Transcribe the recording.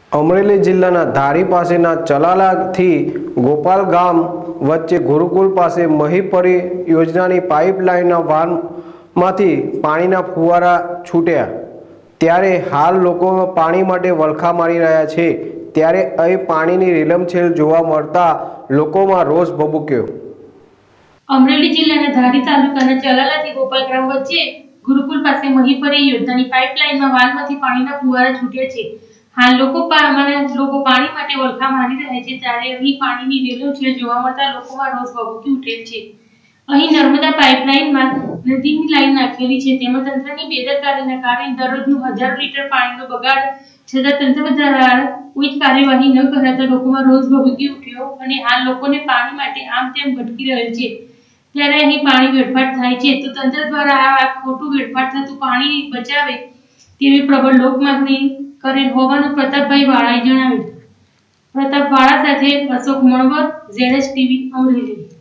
અમરેલી જિલ્લાના ધારી પાસેના ચલાલાથી ગોપાલ ગામ વચ્ચે ગુરુકુલ પાસે મહીપરી યોજનાની પાઇપલાઇનના વાનમાંથી પાણીના ફુવારા છૂટ્યા, ત્યારે હાલ લોકો પાણી માટે વલખા મારી રહ્યા છે। ત્યારે અહીં પાણીની રેલમછેલ જોવા મળતા લોકોમાં રોષ ભભૂક્યો। અમરેલી જિલ્લાના ધારી તાલુકાના ચલાલાથી ગોપાલ ગામ વચ્ચે ગુરુકુલ પાસે મહીપરી યોજનાની પાઇપલાઇનમાં વાનમાંથી પાણીના ફુવારા છૂટ્યા છે। હાલ લોકો પાણી માટે વલખા મારી રહ્યા છે, ત્યારે અહીં પાણીની રેલમછેલ જોવા મળતા લોકોમાં રોષ ભભૂકી ઉઠેલ છે। અહીં નર્મદા પાઇપલાઇનમાં નદીની લાઈન નાખેલી છે, તેમાં તંત્રની બેદરકારીના કારણે દરરોજનું હજારો લીટર પાણીનો બગાડ છતાં તંત્ર દ્વારા કોઈ જ કાર્યવાહી ન કરાતા લોકોમાં રોષ ભભૂકી ઉઠ્યો અને હાલ લોકોને પાણી માટે આમ તેમ ભટકી રહેલ છે। ત્યારે અહીં પાણી વેડફાટ થાય છે, તો તંત્ર દ્વારા આ ખોટું વેડફાટ થતું પાણી બચાવે તેવી પ્રબળ લોક માંગણી કરેલ હોવાનું પ્રતાપભાઈ વાળાએ જણાવ્યું। પ્રતાપ વાળા સાથે અશોક મણવર, ZS TV, અમરેલી।